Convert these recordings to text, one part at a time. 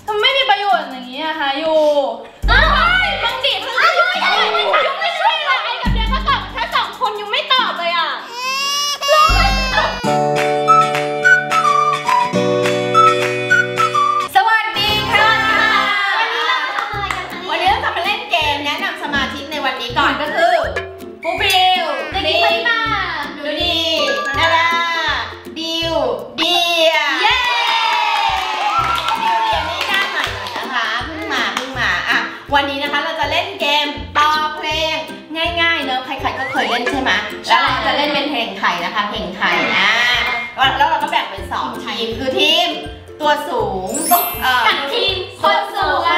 ทำไม่มีประโยชน์อย่างนี้อะคะยูบางทียูไม่ช่วยอะไรกับเดียก็ตอบแค่2 คนยูไม่ตอบเลยอะสวัสดีค่ะวันนี้เราจะมาเล่นเกมแนะนำสมาชิกในวันนี้ก่อนก็คือปูบิวดีมาดูดีนาราดิวเดียเย้ดิวเดียนี่หน้าใหม่หน่อยนะคะเพิ่งมาอ่ะวันนี้นะคะเราจะเล่นเกมต่อเพลงง่ายๆเนอะใครๆก็เคยเล่นใช่ไหมแล้วเราจะเล่นเป็นเพลงไทยนะคะเพลงไทยแล้วเราก็แบ่งเป็น2 ทีมคือทีมตัวสูงกับทีมคนสวย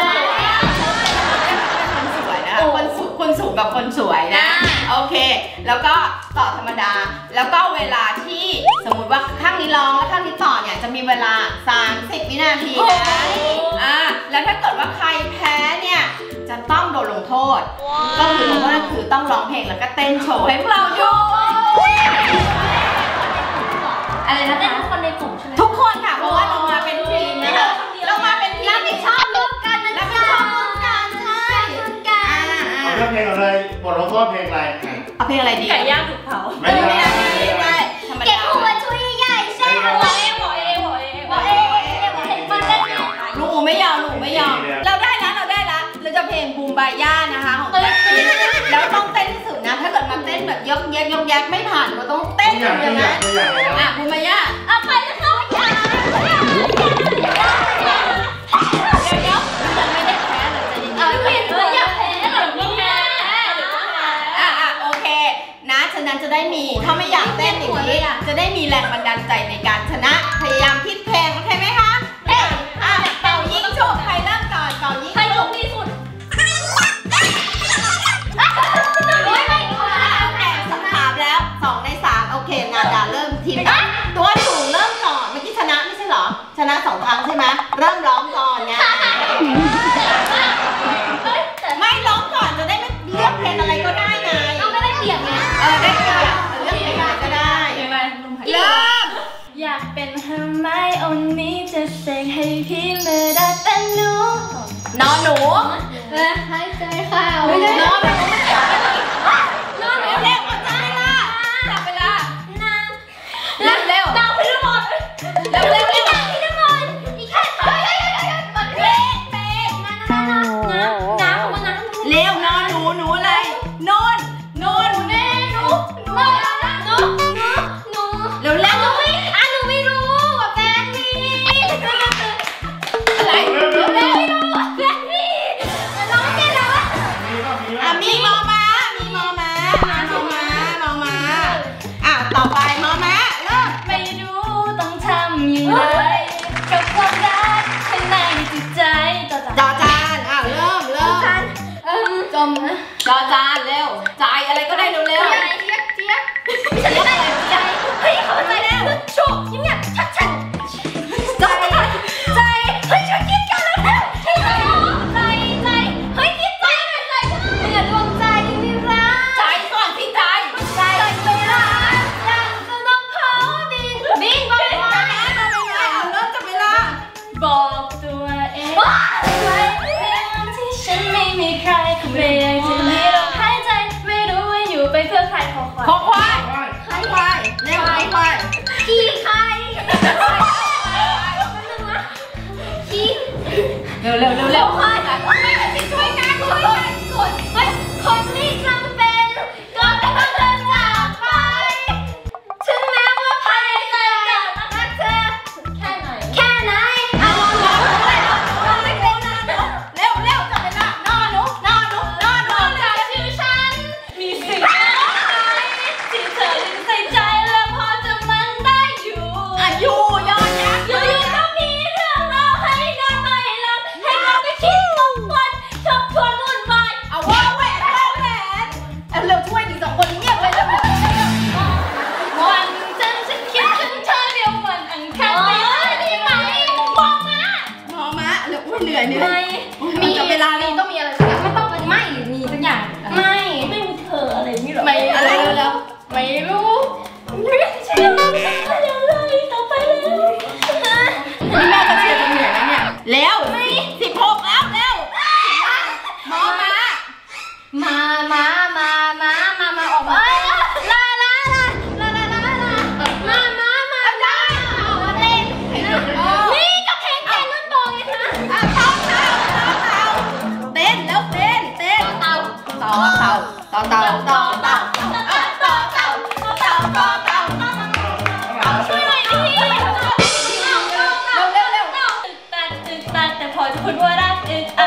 คนสวยนะคะคนสูงกับคนสวยนะโอเคแล้วก็ต่อธรรมดาแล้วก็เวลาที่สมมุติว่าข้างนี้ร้องแล้วข้างนี้ต่อเนี่ยจะมีเวลา30 วินาทีนะแล้วถ้าเกิดว่าใครแพ้เนี่ยจะต้องโดนลงโทษก็คือลงโทษก็คือต้องร้องเพลงแล้วก็เต้นโชว์ให้พวกเราดูอะไรนะเต้นทุกคนในกลุ่มใช่ไหมทุกคนค่ะเพราะว่าเรามาเป็นทีมนะคะเรามาเป็นทีมรับผิดชอบร่วมกันนะรับผิดชอบร่วมกันใช่เอาเรื่องเพลงอะไรบทลงโทษเพลงอะไรเอาเพลงอะไรดีไก่ย่างถูกเผาไม่ได้ธรรมดาเก็บหัวช่วยใหญ่ใช่ไหมบอกเอลูกไม่ยอมเราได้ละเราจะเพลงบูมบาย่านะคะของแล้วต้องเต้นที่สุดนะถ้าเกิดมันเต้นแบบยกแยกไม่ผ่านเราต้องเต้นเลยนะบูมบาย่าเอาไปแล้วเข้าอย่าเดี๋ยวมันไม่ได้แพ้เลยจะยินดีอยากแพ้หรือไม่แพ้โอเคนะฉะนั้นจะได้มีถ้าไม่อยากเต้นอย่างนี้จะได้มีแรงบันดาลใจในการชนะพยายามคิดเพลงโอเคไหมคะเป่ายิงฉุบใครเริ่มก่อนเป่ายิงใครถูกที่สุดแล้ว2 ใน 3โอเคนาดาเริ่มทีมตัวสูงเริ่มก่อนเมื่อกี้ชนะไม่ใช่เหรอชนะ2 ครั้งใช่ไหมเริ่มร้องก่อนไงไม่ร้องก่อนจะได้ไม่เลือกเพลงอะไรก็ได้ไงเราก็ได้เปรียบไงได้เปรียบเลือกเพลงอะไรก็ได้เริ่มอยากเป็นเฮอร์ไมโอนี่จะเสกให้พี่เมื่อได้เป็นหนูนอนหนูหายใจเข้าไม่ได้นอนหนูเร็วๆใจล่ะจับเวลาเร็วดาวพี่น้ำมนต์เร็วพี่น้ำมนต์อีกแค่เป๊ะน้ำของมันเร็วนอนหนูอะไรนอนเร็วหนูไม่รู้ว่าแฟนมีอะไรเร็วแฟนมีร้องได้แล้วมีมอม้าต่อไปมอม้าเริ่มไม่รู้ต้องทำยังไงกับความรักข้างในจิตใจจอจานเริ่มจมจอจานเร็วใจอะไรก็ได้เร็วเจี๊ยบฉันได้ใจเฮ้ยเข้าใจแล้วโชว์ยิ้มเนี่ยชัดใจเฮ้ยช่วยคิดกันแล้วใจเฮ้ยคิดใจเนี่ยดวงใจมีรักใจก่อนที่ใจเวลายังจะต้องเผาดินบอกเริ่มจับเวลาบอกตัวเองไว้เรื่องที่ฉันไม่มีใครไม่อยากจะมีลมหายใจไม่รู้ว่าอยู่ไปเพื่อใครขอควายเร็วควายขี้ใครเร็วควายไม่ช่วยกันกดคนนี้จำเป็นก็ต้องเดินจากไปถึงแม้ว่าภายในใจจะรักเธอแค่ไหนเอาลองไม่เป็นนะเร็วจับเวลานอนหนูจากชื่อฉันมีสิ่งอะไรที่เธอยังใส่ใจและพอจะมันได้อยู่ย้อนยักษ์ก็มีเรื่องเล่าให้นอนไม่หลับให้เราไปคิดทุกวันทบทวนวุ่นวายเอาว่าแหวนเร็วช่วยดี2 คนเงียบไปแล้ววันจันทร์ฉันคิดถึงเธอเดียววันอังคารไปได้ไหมมอม้าเร็วเหนื่อยมีเวลานี้ต้องมีอะไรสักอย่างไม่ต้องไม่มีสักอย่างไม่มีเธออะไรนี่หรอไม่อะไรแล้วไม่รู้ใช่อะไรต่อไปเลยนี่แม่จะเชียร์จะเหนื่อยนะเนี่ยแล้วจะพูดว่ารัก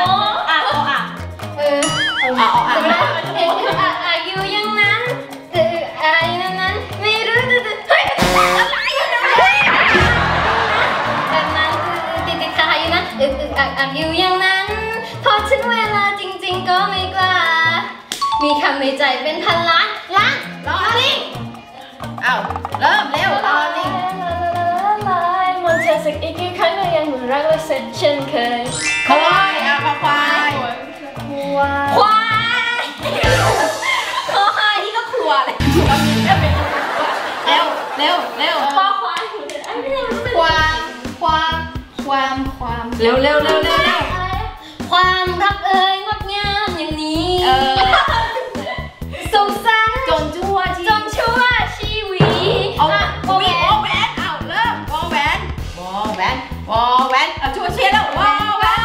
อยู่อย่างนั้นอย่างนั้นไม่รู้เฮ้ยอะไรอยู่ตรงนี้แบบนั้นติดขาอยู่นะอยู่อย่างนั้นพอถึงเวลาจริงๆก็ไม่กล้ามีคำในใจเป็นพันล้านรอลิงเริ่มเร็วรอลิงมองเธอสักอีกกี่ครั้งก็ยังเหมือนรักและเสร็จเช่นเคยควายควายนี่ก็ครัวเลยเร็วคอควายความเร็วความรักงดงามอย่างนี้สุขสันต์จนชั่วชีวิตวอแหวนเริ่มวอแหวนชั่วเชียร์แล้ววอแหวน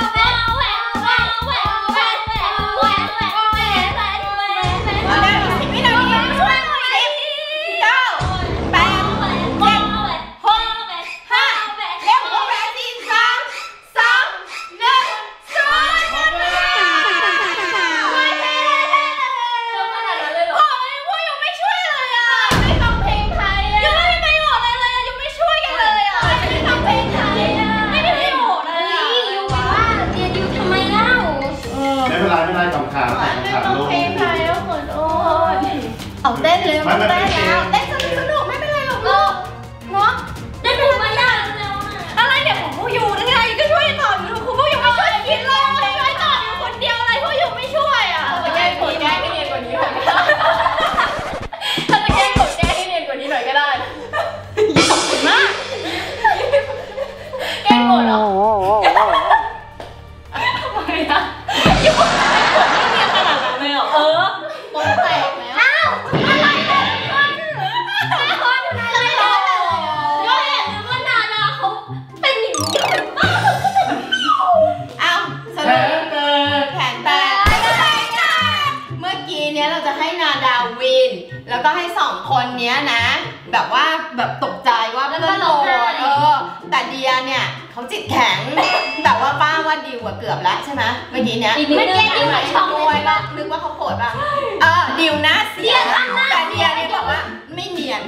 ไม่ได้คำถามลูกเอาเต้นเลยเต้นแล้วเต้นสนุกไม่เป็นไรหรอกลูกเนาะได้ดูมายากแล้วอะไรเนี่ยผมผู้อยู่นะไงก็ช่วยต่ออยู่คุณผู้อยู่ไม่ช่วยกินเลยช่วยต่ออยู่คนเดียวอะไรผู้อยู่ไม่ช่วยอ่ะแก้ให้เนียนกว่านี้หน่อยถ้าจะแก้ให้เนียนกว่านี้หน่อยก็ได้ขอบคุณมากแก้หมดเหรอทำไมนะยิ่งกดไม่เนียนขนาดนั้นเลยเหรอปนแตกแล้วอ้าวอะไรเนี่ยคนอะไรก็เห็นว่านาดาเขาเป็นอย่างนี้อ้าวสรุปแผนแตกเมื่อกี้เนี้ยเราจะให้นาดาวินแล้วก็ให้2คนเนี้ยนะแบบว่าแบบตกใจว่าเพื่อนโดนแต่เดียเนี่ยเขาจิตแข็งแต่ว่าป้าว่าดิวเกือบแล้วใช่ไหมเมื่อกี้เนี้ยไม่แก้ดิวหน่อยช่องเลยว่านึกว่าเขาโกรธป่ะดิวนะเสียแต่เดียเนี่ยบอกว่าไม่เนียน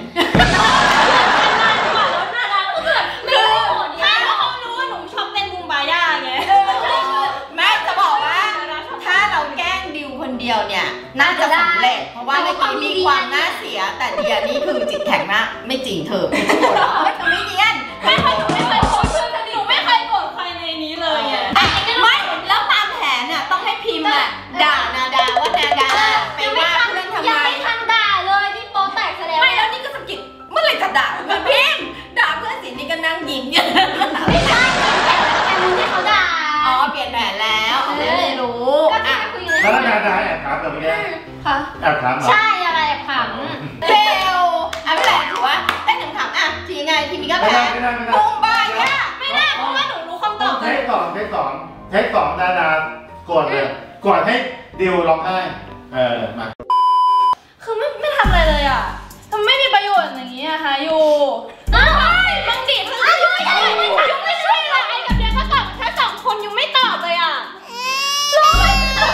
แม่จะบอกว่าถ้าเราแกล้งดิวคนเดียวเนี่ยน่าจะสำเร็จเพราะว่าเมื่อกี้มีความน่าเสียแต่เดียนี่คือจิตแข็งนะไม่จริงเธอไม่เนียนไม่เคยโกรธใครในนี้เลยไม่แล้วตามแผนน่ะต้องให้พิมพ์ด่านาดาว่านาดาไปว่าเพื่อนทำไมยังไม่ทันด่าเลยนี่โป๊แตกซะแล้วไม่แล้วนี่ก็สะกิดเมื่อไหร่จะด่าเหมือนพิมพ์ด่าเพื่อนสินี่ก็นั่งยิ้มเนี่ยไม่ใช่แต่มึงที่เขาด่าเปลี่ยนแผนแล้วไม่รู้แล้วนาดาแอบถามแบบนี้ค่ะแอบถามใช่อะไรแอบถามเร็วไม่เป็นไรถือว่าได้ถึงถามทีไงทีนี้ก็แพ้มุมบายเนี่ยไม่ได้เพราะว่าหนูรู้คำตอบเทคสองนาดากดเลยกดให้ดิวร้องไห้มาคือไม่ทำอะไรเลยอ่ะทำไม่มีประโยชน์อย่างนี้อะคะยูบางทีคือยูไม่ช่วยอะไรกับเดียก็ตอบแค่2 คนยูไม่ตอบเลยอ่ะร้องไห้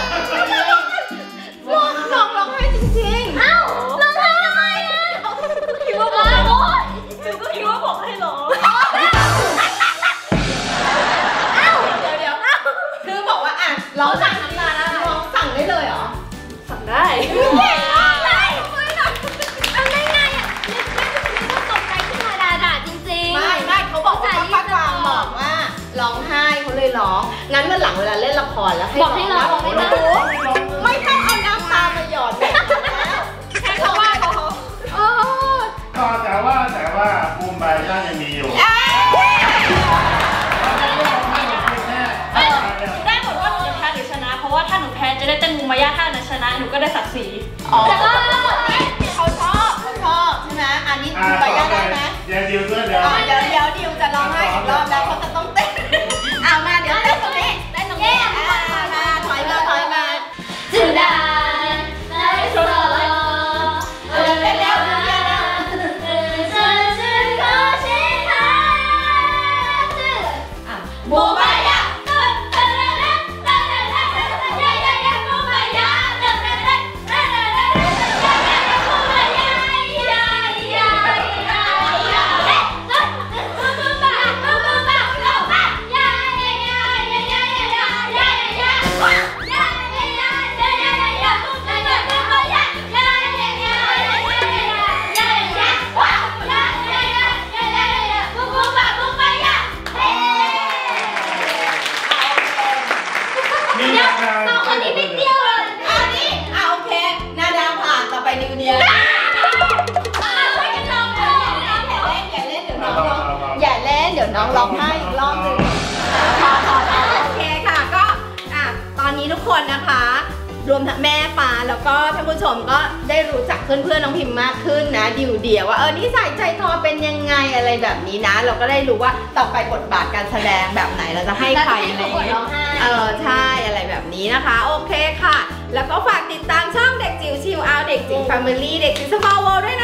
จริงๆอ้าวร้องไห้ทำไมอ่ะคิดว่าบอกให้ร้องคือบอกว่าร้องสั่งทำงานอะไรร้องสั่งได้เลยเหรอสั่งได้เอาได้ไงอ่ะไม่ตกใจที่นาดาด่าจริงๆไม่เขาบอกว่าป้ากวางบอกว่าร้องไห้เขาเลยร้องงั้นเมื่อหลังเวลาเล่นละครแล้วบอกให้ร้องไม่ต้องเอาน้ำตามาหยอดแค่เขาว่าแต่ว่าภูมิใบย่ายังมีอยู่ได้หมดว่าหนูจะแพ้หรือชนะเพราะว่าถ้าหนูแพ้จะได้เต้นมุมมายาถ้าหนูชนะหนูก็ได้ศักดิ์ศรีแต่ว่าเขาชอบใช่ไหมอันนี้มุมมายาได้ไหมเดี๋ยวดิวด้วยเดี๋ยวดิวจะร้องไห้อีกรอบแล้วเขาจะต้องเต้นมาเดี๋ยวเต้นตรงนี้มาถอยมาจุดาโมบายะดี๋ยวน้องร้องไห้อีกรอบหนึ่งพอโอเคค่ะก็ตอนนี้ทุกคนนะคะรวมทั้งแม่ปาแล้วก็ท่านผู้ชมก็ได้รู้จักเพื่อนน้องพิมพ์มากขึ้นนะดิวเดียวว่านิสัยใจคอเป็นยังไงอะไรแบบนี้นะเราก็ได้รู้ว่าต่อไปบทบาทการแสดงแบบไหนเราจะให้ใครอะไรอย่างเงี้ยใช่อะไรแบบนี้นะคะโอเคค่ะแล้วก็ฝากติดตามช่องเด็กจิ๋วชิวเอาเด็กจิ๋วแฟมิลี่เด็กจิ๋วสมอลเวิลด์ด้วย